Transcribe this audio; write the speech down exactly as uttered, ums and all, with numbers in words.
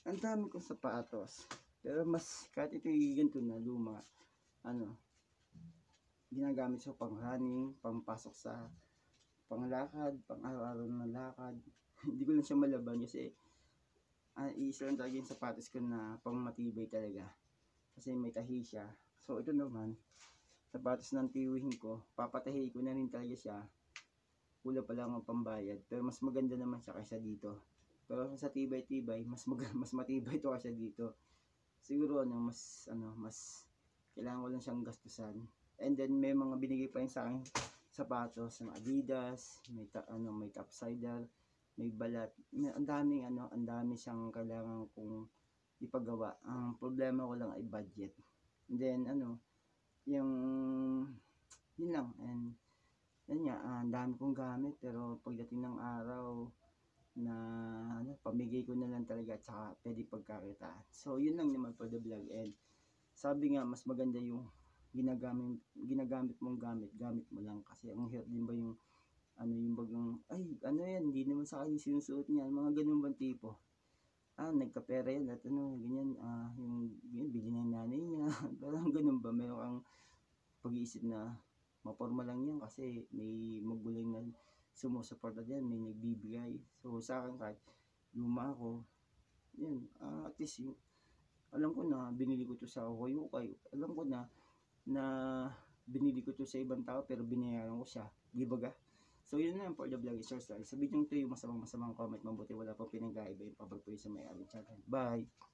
Ang dami kong sapatos. Pero mas kahit ito yung ganito na luma, ano, ginagamit sa pang running, pangpasok sa panglakad, pang araw-araw na lakad. Hindi ko lang siya malaban kasi uh, iisa lang talaga yung sapatos ko na pang matibay talaga. Kasi may tahi siya. So ito naman, sapatos ng tiwihin ko, papatahi ko na rin talaga siya. Kulang pa lang ang pambayad. Pero mas maganda naman siya kaysa dito. Pero sa tibay-tibay, mas mag mas matibay to kaysa dito. Siguro ano, mas ano, mas kailangan ko lang siyang gastusan. And then may mga binigay pa rin sa akin sapatos ng Adidas, may ta, ano, may topsider, may balat. May ang daming ano, ang dami siyang kailangan kong ipagawa. Ang problema ko lang ay budget. And then ano, yung yun lang. And yun nga, ang dami kong gamit pero pagdating ng araw na ano, pamigay ko na lang talaga at saka pwede pagkakitaan. So yun lang naman for the vlog. And sabi nga mas maganda yung ginagamit ginagamit mong gamit, gamit mo lang kasi ang hirap din ba yung ano yung bagang ay ano yan, hindi naman sa akin sinusuot niya, mga ganun bang tipo. Ah, nagkapera yan at ano, ganyan, ah, yung, yung bili ng nanay niya. Parang ganun ba, meron kang pag-iisip na maporma lang yan kasi may magulang na sumusuporta dyan, may nagbibigay. So sa akin kahit luma ako, yun, uh, at least yung, alam ko na binili ko to sa Hoyukay, alam ko na na binili ko to sa ibang tao pero binayaran ko siya, di ba ga? So yun na for the vlog is yours. Sa video nito yung masamang masamang comment, mabuti wala pang pinag-aiba yung pabagpo sa may-ari channel. Bye!